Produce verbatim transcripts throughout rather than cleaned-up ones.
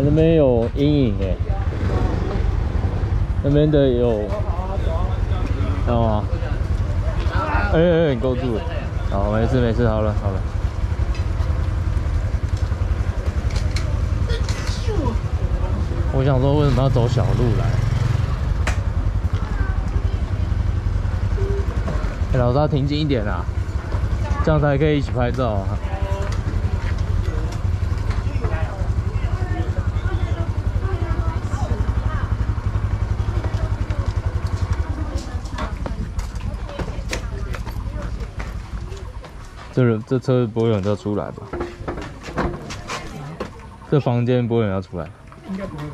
那边有阴影哎，那边的有，知道吗？哎哎哎，你勾住了。好，没事没事，好了好了。我想说，为什么要走小路来？欸、老师要停近一点啊，这样才可以一起拍照啊。这人这车不会有人要出来吧？这房间不会有人要出来。 应该不会。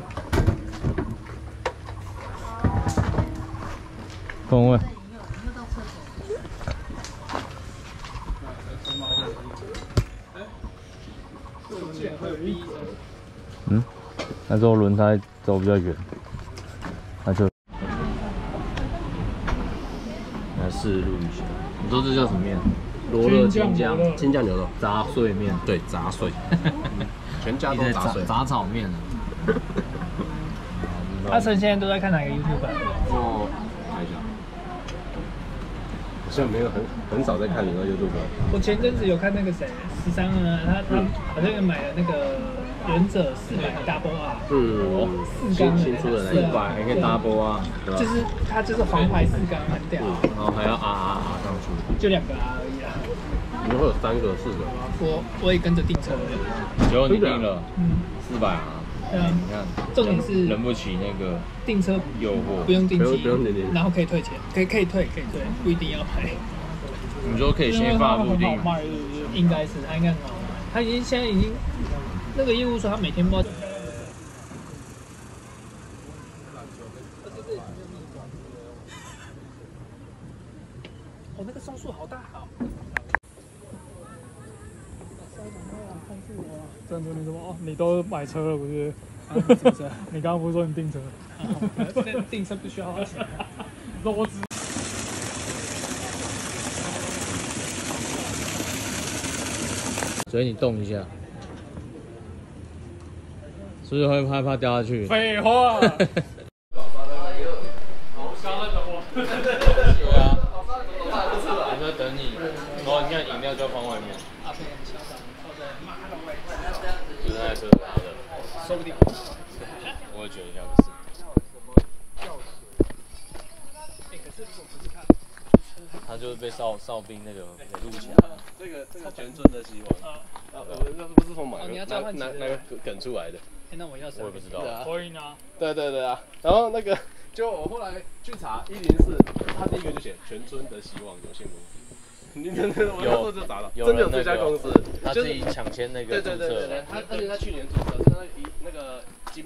空位。嗯，那时候轮胎走比较远，那就来试录一下。你说这叫什么面？罗勒青酱， 青酱牛肉杂碎面， 对，杂碎，全家都杂碎， 杂炒面啊。 阿成现在都在看哪个 YouTube？ 哦，看一下，好像没有很很少在看你的 YouTube。 我前阵子有看那个谁，十三啊，他他好像买了那个忍者四百 Double R， 嗯， 四缸新出的那一百还可以 double 啊，对吧？ 就是它就是黄牌四缸很屌， 然后还要 R R R 上去， 就两个 R 而已啦。 你们会有三个、四个？ 我我也跟着订车了， 结果你订了嗯， 四百啊。 对啊， 你看， 重点是忍不起那个订车诱惑， 不用定期， 不用定期然后可以退钱，可以可以退可以退，不一定要买。 你说可以先发布定， 卖，应该是他应该很好卖，他已经现在已经那个业务说他每天不知道。哦，那个松树好大好。 赞助你什么？哦，你都买车了不是？ 啊、是不是？ 你刚刚不是说你订车？ 那订车不需要花钱。 说我只。 所以你动一下，是不是会害怕掉下去？ 废话。 对啊，我们在等你。哦，你看饮料就要放外面。 阿飞很嚣张，靠着妈的位就是那车拿的， 说不定。 我也觉得应该不是。 哎，可是如果不是他， 他就是被哨哨兵那个给录起来。 这个这个全村的希望。 啊， 啊，我那不是从哪个哪哪哪个梗出来的？ 哎，那我要我也不知道。 可以呢。 对对对啊，然后那个就我后来去查一零四，他第一个就写全村的希望有限公司。你真的，我那时候就查到，真的有这家公司， 他自己抢签那个注册。 对对对对，他而且他去年注册，他一那个金。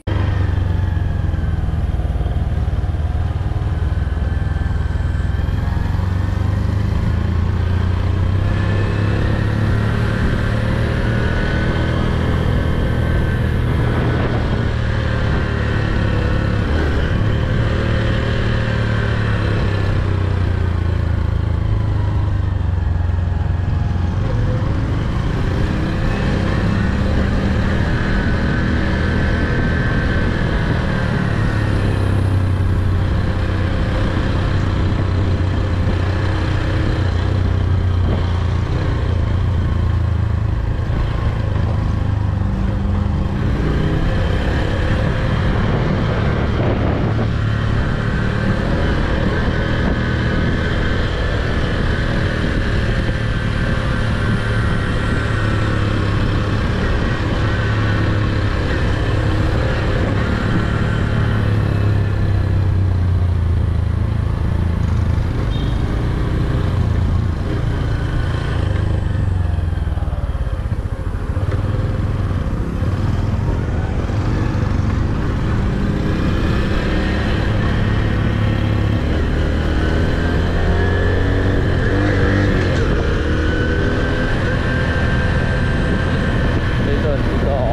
这段知道。